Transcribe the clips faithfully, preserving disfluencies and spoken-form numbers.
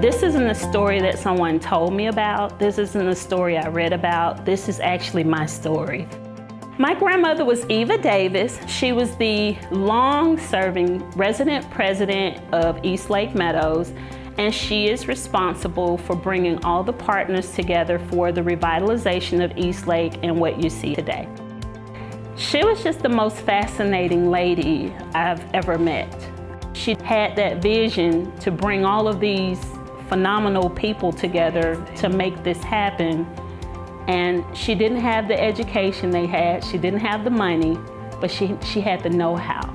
This isn't a story that someone told me about. This isn't a story I read about. This is actually my story. My grandmother was Eva Davis. She was the long-serving resident president of East Lake Meadows, and she is responsible for bringing all the partners together for the revitalization of East Lake and what you see today. She was just the most fascinating lady I've ever met. She had that vision to bring all of these phenomenal people together to make this happen. And she didn't have the education they had, she didn't have the money, but she, she had the know-how.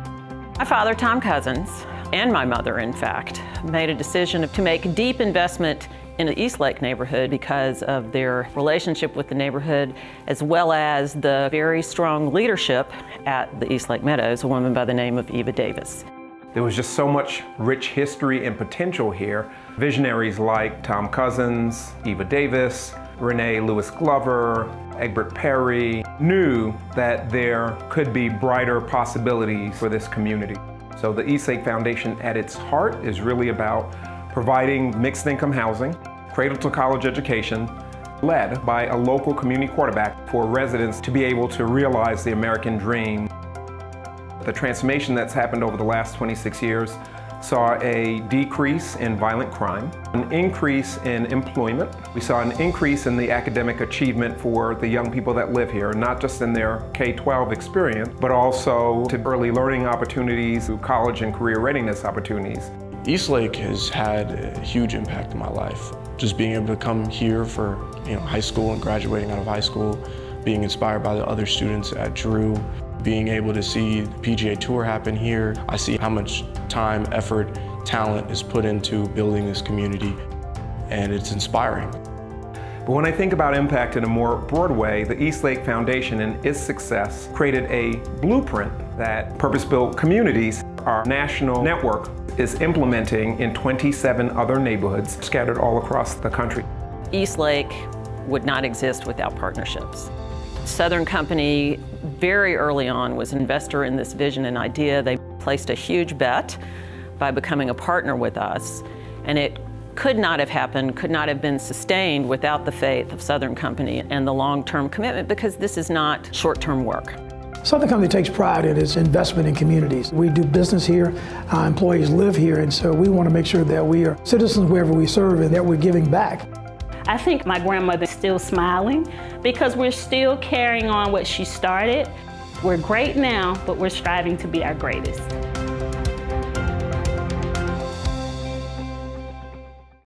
My father, Tom Cousins, and my mother, in fact, made a decision to make a deep investment in the East Lake neighborhood because of their relationship with the neighborhood, as well as the very strong leadership at the East Lake Meadows, a woman by the name of Eva Davis. There was just so much rich history and potential here. Visionaries like Tom Cousins, Eva Davis, Renee Lewis Glover, Egbert Perry knew that there could be brighter possibilities for this community. So the East Lake Foundation at its heart is really about providing mixed income housing, cradle to college education, led by a local community quarterback for residents to be able to realize the American dream. The transformation that's happened over the last twenty-six years saw a decrease in violent crime, an increase in employment. We saw an increase in the academic achievement for the young people that live here, not just in their K twelve experience, but also to early learning opportunities, through college and career readiness opportunities. East Lake has had a huge impact in my life. Just being able to come here for you know, high school and graduating out of high school, being inspired by the other students at Drew, being able to see the P G A Tour happen here. I see how much time, effort, talent is put into building this community, and it's inspiring. But when I think about impact in a more broad way, the East Lake Foundation and its success created a blueprint that purpose-built communities, our national network, is implementing in twenty-seven other neighborhoods scattered all across the country. East Lake would not exist without partnerships. Southern Company, very early on, was an investor in this vision and idea. They placed a huge bet by becoming a partner with us, and it could not have happened, could not have been sustained without the faith of Southern Company and the long-term commitment, because this is not short-term work. Southern Company takes pride in its investment in communities. We do business here, our employees live here, and so we want to make sure that we are citizens wherever we serve and that we're giving back. I think my grandmother's still smiling because we're still carrying on what she started. We're great now, but we're striving to be our greatest.